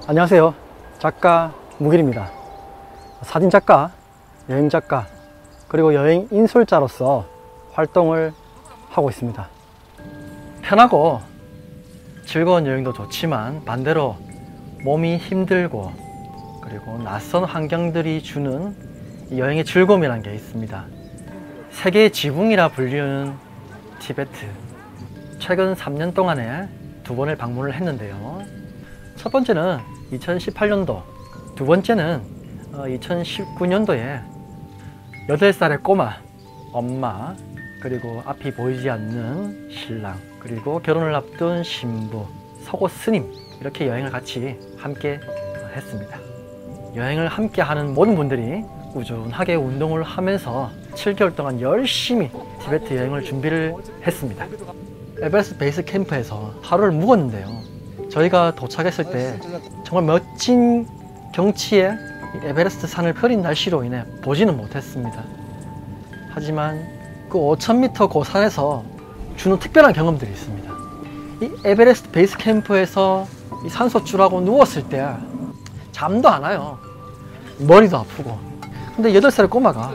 안녕하세요. 작가 무길입니다. 사진작가, 여행작가, 그리고 여행 인솔자로서 활동을 하고 있습니다. 편하고 즐거운 여행도 좋지만 반대로 몸이 힘들고 그리고 낯선 환경들이 주는 여행의 즐거움이라는 게 있습니다. 세계의 지붕이라 불리는 티베트. 최근 3년 동안에 2번을 방문을 했는데요. 첫 번째는 2018년도, 두 번째는 2019년도에 8살의 꼬마, 엄마, 그리고 앞이 보이지 않는 신랑, 그리고 결혼을 앞둔 신부, 서고 스님, 이렇게 여행을 같이 함께 했습니다. 여행을 함께 하는 모든 분들이 꾸준하게 운동을 하면서 7개월 동안 열심히 티베트 여행을 준비를 했습니다. 에베레스트 베이스 캠프에서 하루를 묵었는데요. 저희가 도착했을 때 정말 멋진 경치에 에베레스트 산을 펴린 날씨로 인해 보지는 못했습니다. 하지만 그 5000m 고산에서 주는 특별한 경험들이 있습니다. 이 에베레스트 베이스 캠프에서 이 산소줄하고 누웠을 때 잠도 안 와요. 머리도 아프고. 근데 8살의 꼬마가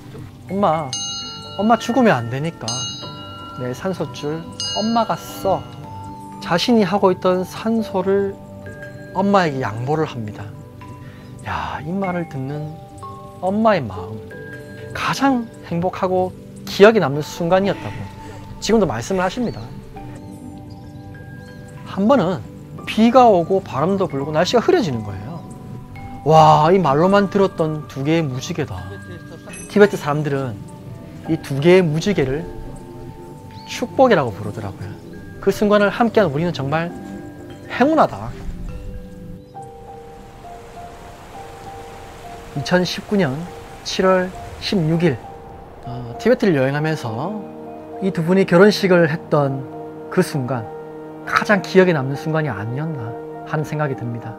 엄마 죽으면 안 되니까 내 산소줄 엄마가 써. 자신이 하고 있던 산소를 엄마에게 양보를 합니다. 야, 이 말을 듣는 엄마의 마음, 가장 행복하고 기억에 남는 순간이었다고 지금도 말씀을 하십니다. 한 번은 비가 오고 바람도 불고 날씨가 흐려지는 거예요. 와, 이 말로만 들었던 2개의 무지개다. 티베트 사람들은 이 2개의 무지개를 축복이라고 부르더라고요. 그 순간을 함께한 우리는 정말 행운하다. 2019년 7월 16일 티베트를 여행하면서 이 2분이 결혼식을 했던 그 순간, 가장 기억에 남는 순간이 아니었나 하는 생각이 듭니다.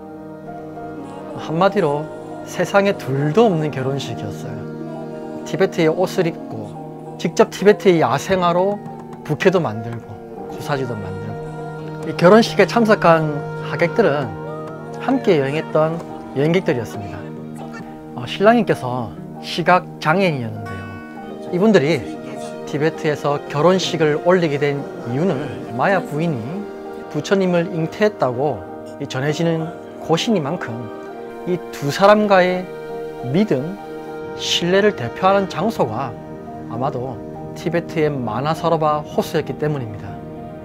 한마디로 세상에 둘도 없는 결혼식이었어요. 티베트의 옷을 입고 직접 티베트의 야생화로 부케도 만들고 고사지도 만들고. 이 결혼식에 참석한 하객들은 함께 여행했던 여행객들이었습니다. 신랑님께서 시각장애인이었는데요. 이분들이 티베트에서 결혼식을 올리게 된 이유는 마야 부인이 부처님을 잉태했다고 전해지는 곳이니만큼 이 2 사람과의 믿음, 신뢰를 대표하는 장소가 아마도 티베트의 마나사로바 호수였기 때문입니다.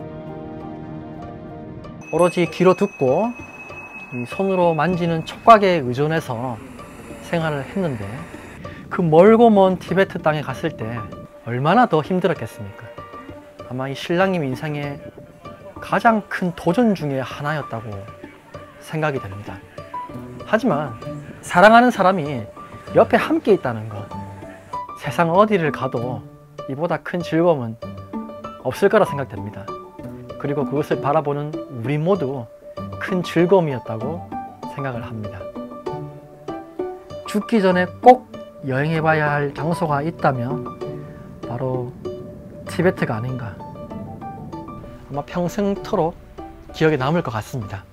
오로지 귀로 듣고 손으로 만지는 촉각에 의존해서 생활을 했는데, 그 멀고 먼 티베트 땅에 갔을 때 얼마나 더 힘들었겠습니까? 아마 이 신랑님 인생의 가장 큰 도전 중에 하나였다고 생각이 됩니다. 하지만 사랑하는 사람이 옆에 함께 있다는 것, 세상 어디를 가도 이보다 큰 즐거움은 없을 거라 생각됩니다. 그리고 그것을 바라보는 우리 모두 큰 즐거움이었다고 생각을 합니다. 죽기 전에 꼭 여행해봐야 할 장소가 있다면 바로 티베트가 아닌가. 아마 평생토록 기억에 남을 것 같습니다.